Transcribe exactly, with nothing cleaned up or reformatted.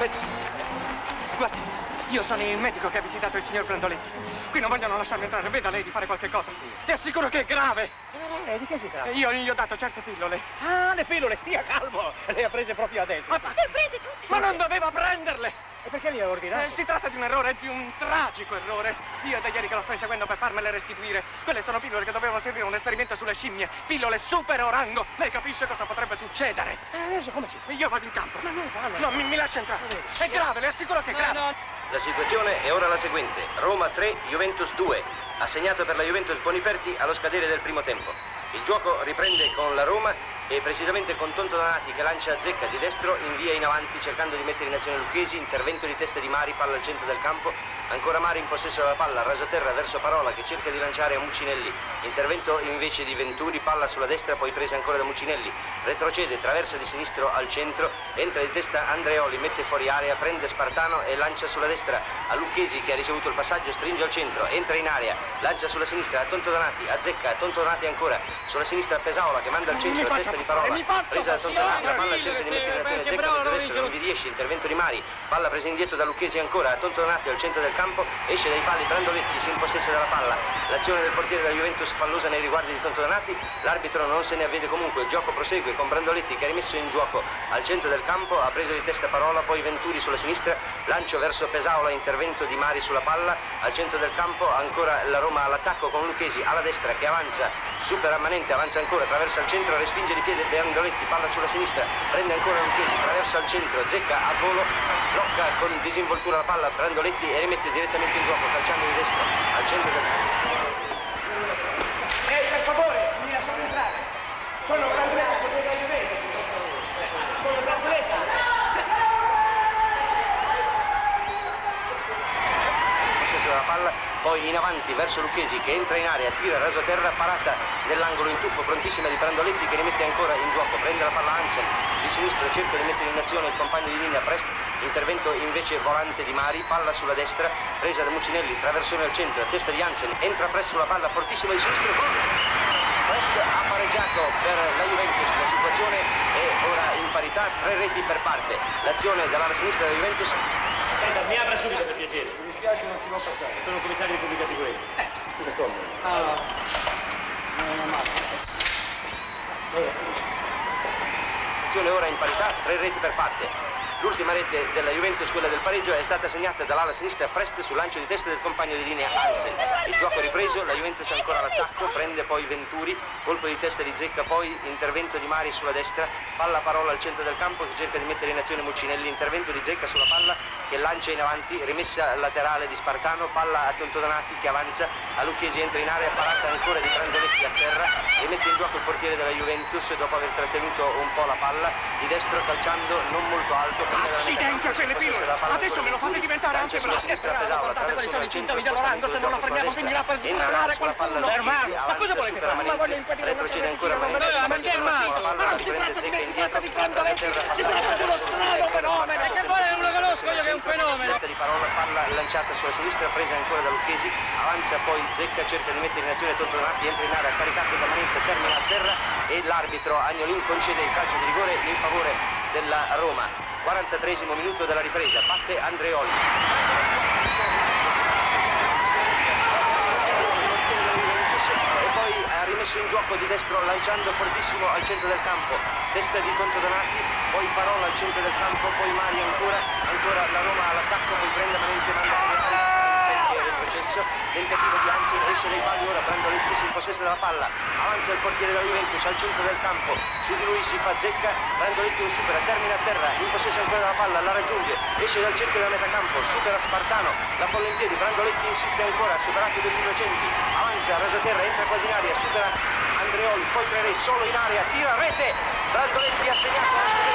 letto. Guardi, io sono il medico che ha visitato il signor Brandoletti. Qui non vogliono lasciarmi entrare, veda lei di fare qualche cosa. Ti assicuro che è grave. Eh, di che si tratta? Io gli ho dato certe pillole. Ah, le pillole, stia calmo. Le ha prese proprio adesso. Ma, Le ha prese tutte. ma non doveva prenderle. E perché mi ha ordinato? Eh, si tratta di un errore, di un tragico errore. Io è da ieri che lo sto inseguendo per farmele restituire. Quelle sono pillole che dovevano servire a un esperimento sulle scimmie. Pillole super orango. Lei capisce cosa potrebbe succedere? Eh, adesso come si fa? Io vado in campo. Ma non fallo. No, mi, mi lascia entrare. È grave, le assicuro che è grave. No, no. La situazione è ora la seguente. Roma tre, Juventus due. Assegnato per la Juventus Boniperti allo scadere del primo tempo. Il gioco riprende con la Roma e precisamente con Tonto Donati che lancia Zecca di destro, invia in avanti cercando di mettere in azione Lucchesi, intervento di testa di Mari, palla al centro del campo, ancora Mari in possesso della palla, rasoterra verso Parola che cerca di lanciare a Mucinelli, intervento invece di Venturi, palla sulla destra poi presa ancora da Mucinelli, retrocede, traversa di sinistro al centro, entra di testa Andreoli, mette fuori area, prende Spartano e lancia sulla destra a Lucchesi che ha ricevuto il passaggio, stringe al centro, entra in area, lancia sulla sinistra a Tonto Donati, a Zecca, a Tonto Donati ancora, sulla sinistra a Pesaola che manda al centro la testa di Parola, presa da Tonto Donati, la palla cerca di mettere in azione Zecca del destro, non vi riesce, intervento di Mari, palla presa indietro da Lucchesi ancora, a Tonto Donati al centro del campo, esce dai pali Brandoletti, si impossessa della palla, l'azione del portiere della Juventus fallosa nei riguardi di Tonto Donati, l'arbitro non se ne avvede comunque, il gioco prosegue con Brandoletti che ha rimesso in gioco al centro del campo, ha preso di testa Parola, poi Venturi sulla sinistra, lancio verso Pesaola, intervento di Mari sulla palla, al centro del campo ancora la Roma all'attacco con Lucchesi alla destra che avanza, supera Manente, avanza ancora, attraversa il centro, respinge di piede Brandoletti, palla sulla sinistra, prende ancora Lucchesi, attraversa al centro, Zecca a volo, blocca con disinvoltura la palla Brandoletti e rimette direttamente in gioco, calciando di destra al centro del campo. Ehi, per favore, mi lasciate entrare. Sono Brandoletti, potete aiutare. Sono Brandoletti. Possesso della palla, poi in avanti verso Lucchesi che entra in area, tira rasoterra, parata nell'angolo in tuffo, prontissima di Brandoletti che rimette ancora in gioco, prende la palla Hansen, di sinistro cerca di mettere in azione il compagno di linea Prest, intervento invece volante di Mari, palla sulla destra, presa da Mucinelli, traversone al centro, testa di Hansen, entra Prest sulla palla, fortissimo di sinistro, gol! Prest ha pareggiato per la Juventus, la situazione è ora in parità, tre reti per parte, l'azione dall'ala sinistra della Juventus. Senta, mi apra subito per piacere. Mi dispiace, non si può passare. Sono un commissario di pubblica sicurezza. Eh, secondo. Ah, non è male. L'azione ora in parità, tre reti per parte. L'ultima rete della Juventus, quella del pareggio, è stata segnata dall'ala sinistra Prest sul lancio di testa del compagno di linea Hansen. Il gioco è ripreso, la Juventus è ancora all'attacco, prende poi Venturi, colpo di testa di Zecca, poi intervento di Mari sulla destra, palla Parola al centro del campo che cerca di mettere in azione Mucinelli, intervento di Zecca sulla palla che lancia in avanti, rimessa laterale di Spartano, palla a Tonto Donati che avanza, a Lucchesi entra in area, parata ancora di Brandoletti a terra e mette in gioco il portiere della Juventus dopo aver trattenuto un po' la palla, di destro calciando non molto alto. Accidenti a quelle pillole! Adesso me lo fate diventare anche bravo! Guardate quali sono i sintomi dell'orango, se non lo fermiamo finirà per sgranare qualcuno! Fermarlo! Ma cosa volete fare? Ma voglio impedire una retrocede ancora cosa, ma che è male? Ma non si tratta di me, si tratta di Brandoletti! Si tratta di uno strano fenomeno! Che vuole? Non lo conosco io che è un fenomeno! Di parola, palla lanciata sulla sinistra, presa ancora da Lucchesi, avanza poi Zecca, cerca di mettere in azione Tonto Donati, entra in area, caricato da Manente, termina a terra e l'arbitro Agnolin concede il calcio di rigore in favore della Roma. quarantatreesimo minuto della ripresa, batte Andreoli. E poi ha rimesso in gioco di destro lanciando fortissimo al centro del campo, testa di Tonto Donati, poi Parola al centro del campo, poi Mari ancora, ancora la Roma all'attacco, poi prende Manente, manda il retrocesso, tentativo di Hansen, esce dai pali ora, Brandoletti si impossessa della palla, avanza il portiere della Juventus al centro del campo, su di lui si fa Zecca, Brandoletti lo supera, termina a terra, in possesso ancora della palla, la raggiunge, esce dal cerchio della metà campo, supera Spartano, la palla in piedi, Brandoletti insiste ancora, superato dei innocenti, avanza, rasoterra, entra quasi in aria, supera Andreoli, poi Tre Re solo in aria, tira rete, Brandoletti ha segnato